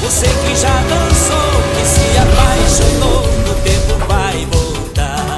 Você que já dançou, que se apaixonou, no tempo vai voltar.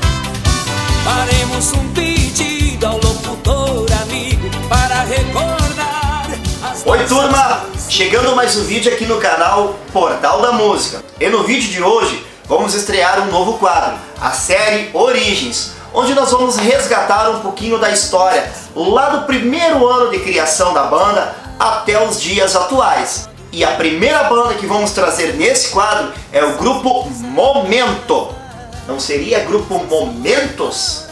Faremos um pedido ao locutor amigo para recordar as Oi turma, chegando mais um vídeo aqui no canal Portal da Música. E no vídeo de hoje vamos estrear um novo quadro, a série Origens, onde nós vamos resgatar um pouquinho da história lá do primeiro ano de criação da banda até os dias atuais. E a primeira banda que vamos trazer nesse quadro é o grupo Momento. Não seria grupo Momentos?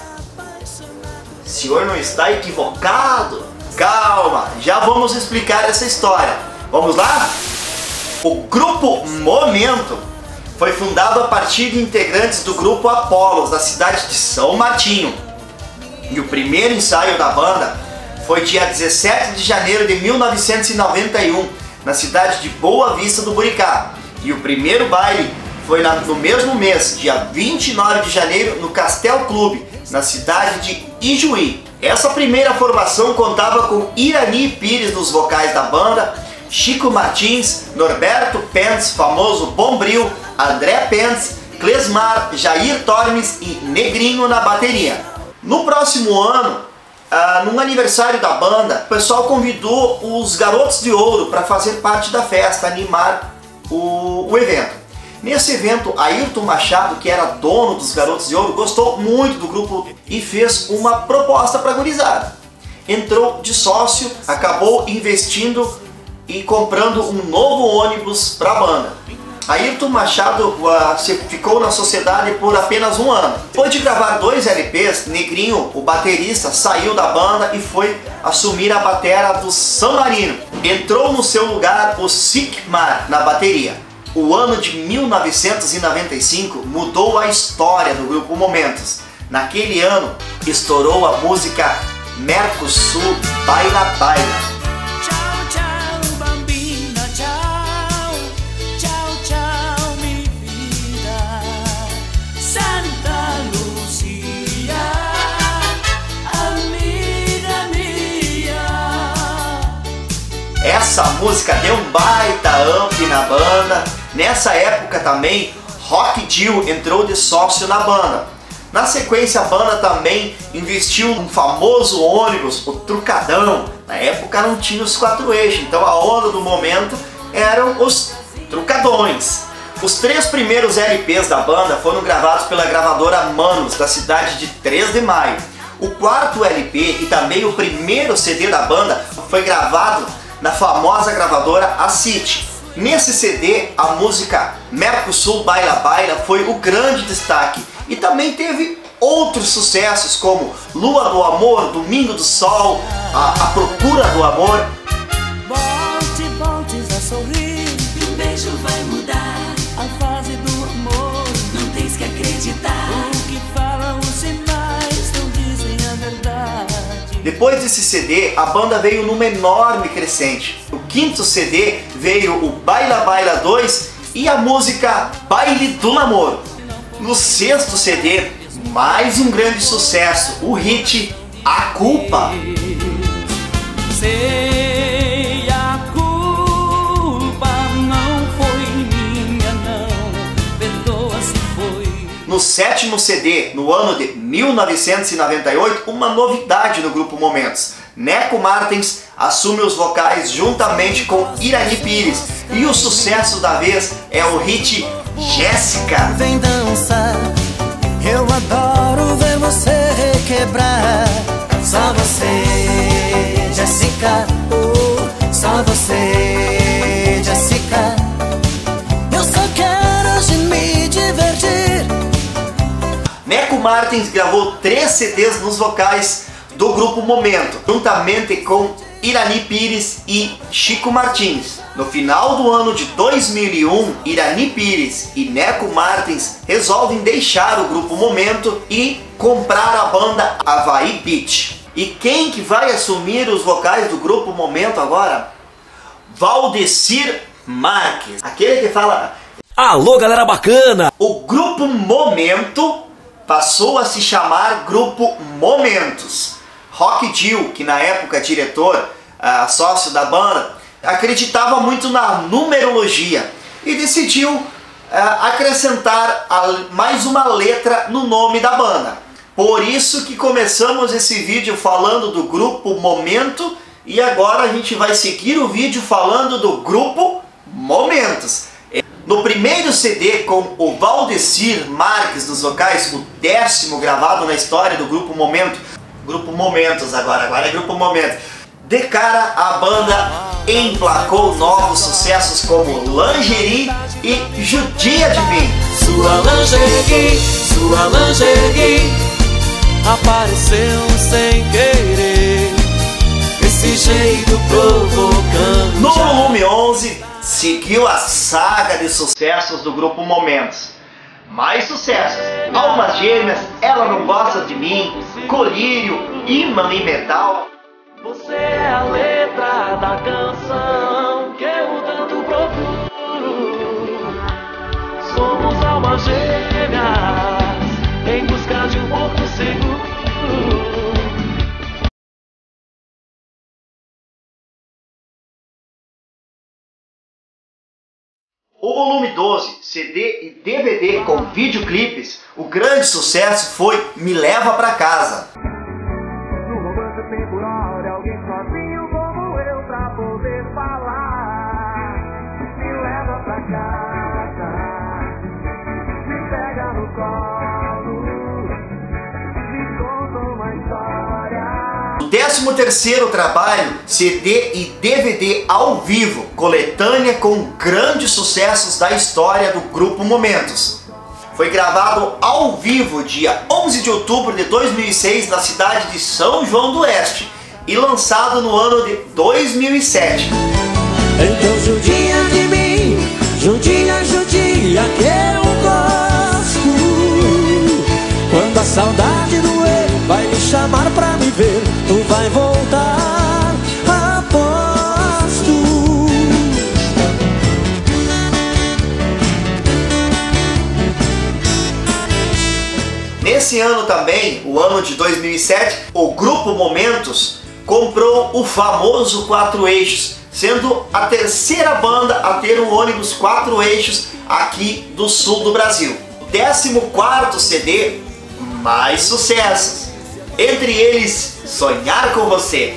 O senhor não está equivocado? Calma, já vamos explicar essa história. Vamos lá? O grupo Momento foi fundado a partir de integrantes do grupo Apolos, da cidade de São Martinho. E o primeiro ensaio da banda foi dia 17 de janeiro de 1991, na cidade de Boa Vista do Buricá. E o primeiro baile foi no mesmo mês, dia 29 de janeiro, no Castel Clube, na cidade de Ijuí. Essa primeira formação contava com Irani Pires nos vocais da banda, Chico Martins, Norberto Pentes, famoso Bombril, André Pentes, Klesmar, Jair Tormes e Negrinho na bateria. No próximo ano, num aniversário da banda, o pessoal convidou os Garotos de Ouro para fazer parte da festa, animar o evento. Nesse evento, Ayrton Machado, que era dono dos Garotos de Ouro, gostou muito do grupo e fez uma proposta para a gurizada. Entrou de sócio, acabou investindo e comprando um novo ônibus para a banda. Ayrton Machado ficou na sociedade por apenas um ano. Depois de gravar 2 LPs, Negrinho, o baterista, saiu da banda e foi assumir a batera do San Marino. Entrou no seu lugar o Sikmar na bateria. O ano de 1995 mudou a história do grupo Momentos. Naquele ano, estourou a música Mercosul Baila Baila. Essa música deu um baita amp na banda. Nessa época também, Rock Dio entrou de sócio na banda. Na sequência, a banda também investiu num famoso ônibus, o Trucadão. Na época não tinha os 4 eixos, então a onda do momento eram os Trucadões. Os 3 primeiros LPs da banda foram gravados pela gravadora Manos, da cidade de 3 de Maio. O 4º LP e também o primeiro CD da banda foi gravado na famosa gravadora A City. Nesse CD, a música Mercosul Baila Baila foi o grande destaque e também teve outros sucessos como Lua do Amor, Domingo do Sol, a Procura do Amor. Volte, voltes a sorrir, e um beijo vai mudar a fase do amor. Não tens que acreditar, o que falam os sinais não dizem a verdade. Depois desse CD, a banda veio numa enorme crescente. No 5º CD veio o Baila Baila 2 e a música Baile do Namoro. No 6º CD, mais um grande sucesso, o hit A Culpa. Sei, a culpa não foi minha não, perdoa se foi. No 7º CD, no ano de 1998, uma novidade no grupo Momentos. Neco Martins assume os vocais juntamente com Irani Pires e o sucesso da vez é o hit Jéssica. Vem dançar, eu adoro ver você requebrar. Só você, Jéssica, oh, só você, Jéssica. Eu só quero hoje me divertir. Neco Martins gravou 3 CDs nos vocais do grupo Momento, juntamente com Irani Pires e Chico Martins. No final do ano de 2001, Irani Pires e Neco Martins resolvem deixar o grupo Momento e comprar a banda Havaí Beach. E quem que vai assumir os vocais do grupo Momento agora? Valdecir Marques, aquele que fala: alô galera bacana! O grupo Momento passou a se chamar Grupo Momentos. Rock Dio, que na época diretor, sócio da banda, acreditava muito na numerologia e decidiu acrescentar mais uma letra no nome da banda. Por isso que começamos esse vídeo falando do grupo Momento e agora a gente vai seguir o vídeo falando do grupo Momentos. No primeiro CD com o Valdecir Marques nos vocais, o 10º gravado na história do grupo Momento, grupo Momentos agora é grupo Momento. De cara a banda emplacou novos sucessos como Lingerie e Judia de Mim. Sua lingerie apareceu sem querer, esse jeito provocante. No volume 11 seguiu a saga de sucessos do grupo Momentos. Mais sucessos: Almas Gêmeas, Ela Não Gosta de Mim, Colírio, Imã e Metal. Você é a letra da canção que eu tanto procuro. Somos almas gêmeas em busca de um porto seguro. O volume 12, CD e DVD com videoclipes, o grande sucesso foi Me Leva Pra Casa. No romance temporal de alguém sozinho como eu pra poder falar. Me leva pra casa, me pega no colo, me conta uma história. O 13º trabalho, CD e DVD ao vivo, coletânea com grandes sucessos da história do grupo Momentos. Foi gravado ao vivo dia 11 de outubro de 2006 na cidade de São João do Oeste e lançado no ano de 2007. Então judia de mim, judia, judia que eu gosto. Quando a saudade doer, vai me chamar pra me ver, tu vai voltar, aposto. Nesse ano também, o ano de 2007, o grupo Momentos comprou o famoso 4 eixos, sendo a terceira banda a ter um ônibus 4 eixos aqui do sul do Brasil. O 14º CD, mais sucessos, entre eles Sonhar com Você.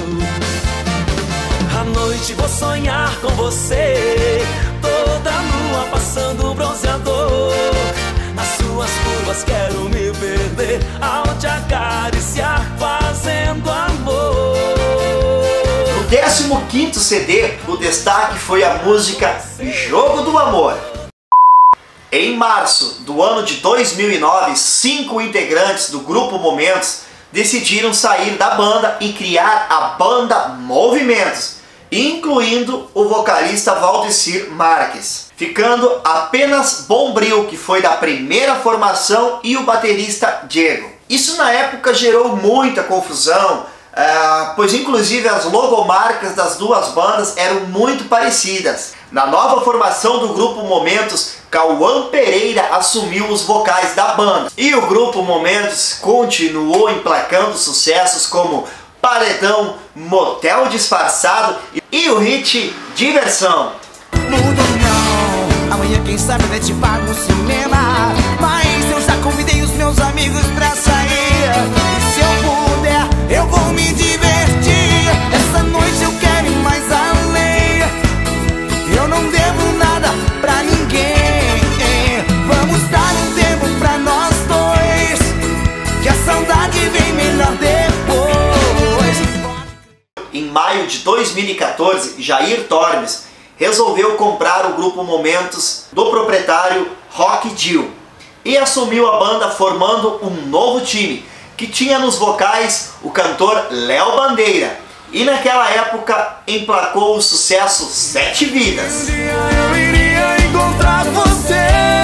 À noite vou sonhar com você, toda nua passando bronzeador. Nas suas curvas quero me perder, ao te acariciar fazendo amor. No 15º CD, o destaque foi a música Jogo do Amor. Em março do ano de 2009, 5 integrantes do grupo Momentos decidiram sair da banda e criar a banda Movimentos, incluindo o vocalista Valdecir Marques, ficando apenas Bombril, que foi da primeira formação, e o baterista Diego. Isso na época gerou muita confusão, pois inclusive as logomarcas das duas bandas eram muito parecidas. Na nova formação do grupo Momentos, Cauã Pereira assumiu os vocais da banda. E o grupo Momentos continuou emplacando sucessos como Paredão, Motel Disfarçado e o hit Diversão. Mudo não, amanhã quem sabe até te pago no cinema. Mas eu já convidei os meus amigos pra sair, e se eu puder, eu vou me divertir. Essa noite eu quero ir mais além, eu não devo nada pra ninguém. Vamos dar um tempo pra nós dois, que a saudade vem melhor depois. Em maio de 2014, Jair Tormes resolveu comprar o grupo Momentos do proprietário Rock Dio e assumiu a banda, formando um novo time, que tinha nos vocais o cantor Léo Bandeira, e naquela época emplacou o sucesso 7 Vidas. Um dia eu iria encontrar você,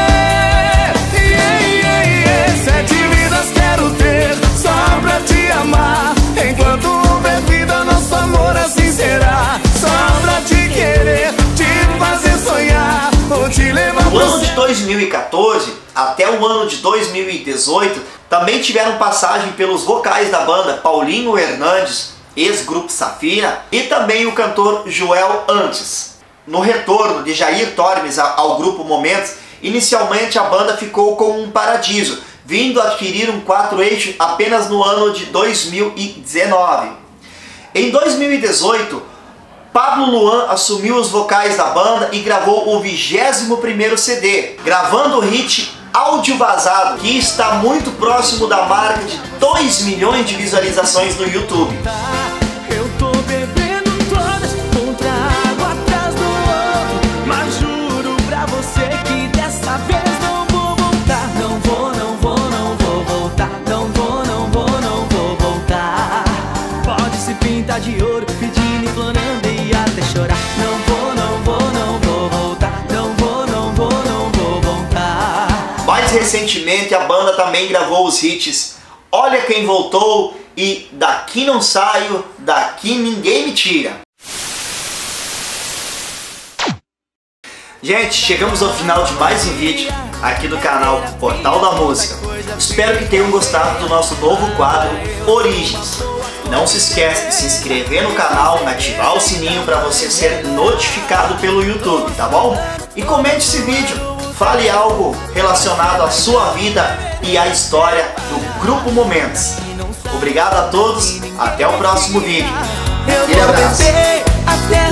7 vidas quero ter só pra te amar. Enquanto houver vida, nosso amor assim será, só pra te querer, te fazer sonhar, vou te levar. Do ano de 2014 até o ano de 2018 também tiveram passagem pelos vocais da banda Paulinho Hernandes, ex-grupo Safira, e também o cantor Joel Antes. No retorno de Jair Tormes ao grupo Momentos, inicialmente a banda ficou com um Paradiso, vindo a adquirir um 4-eixo apenas no ano de 2019. Em 2018, Pablo Luan assumiu os vocais da banda e gravou o 21º CD, gravando o hit Áudio Vazado, que está muito próximo da marca de 2 milhões de visualizações no YouTube. Eu tô bebendo todas, um trago atrás do outro, mas juro pra você que dessa vez não vou voltar. Não vou, não vou, não vou voltar. Não vou, não vou, não vou voltar. Pode se pintar de ouro, pedindo, implorando e até chorar. Não vou, não vou, não vou voltar. Não vou, não vou, não vou voltar. Mais recentemente a banda também gravou os hits Olha Quem Voltou e Daqui Não Saio, Daqui Ninguém Me Tira. Gente, chegamos ao final de mais um vídeo aqui do canal Portal da Música. Espero que tenham gostado do nosso novo quadro Origens. Não se esqueça de se inscrever no canal e ativar o sininho para você ser notificado pelo YouTube, tá bom? E comente esse vídeo, fale algo relacionado à sua vida e à história do Grupo Momentos. Obrigado a todos, até o próximo vídeo. Eu vou beber até